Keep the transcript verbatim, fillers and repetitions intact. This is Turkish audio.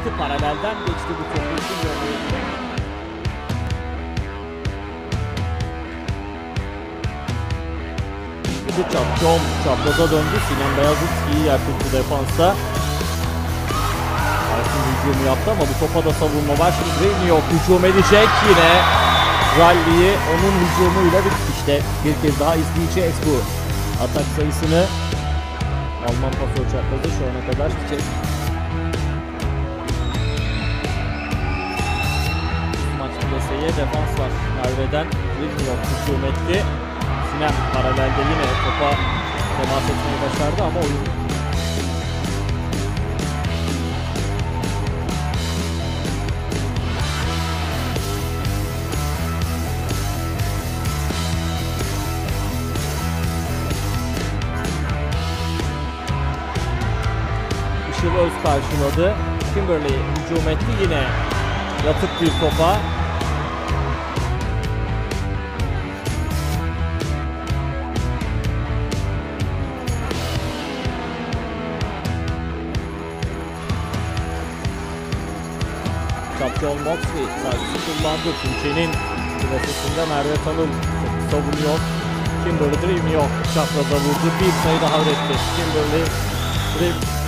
etti. Paralelden geçti bu topu için gönderdi. Bu Çapçom çapraza döndü. Sinan Beyazıt iyi yer tuttu defansta. Ersin hücumu yaptı ama bu topa da savunma var. Şimdi New York hücum edecek. Yine rally'yi onun hücumuyla bitti. İşte bir kez daha izleyeceğiz bu atak sayısını. Alman pası uçakladı şu ana kadar. Çiçek. Maç plaseye defans var. Merve'den New York hücum etti. Sinem paralelde yine topa temas etmeyi başardı ama oyun Işıl Öz karşıladı. Kimberley hücum etti yine yatık bir topa. John Moxley servisi kullandı. Tuğçe'nin klasesinde Merve Tanıl savunuyor. Kimberley Dream yok. Çapraza vurdu. Bir sayı daha üretti. Kimberley Dream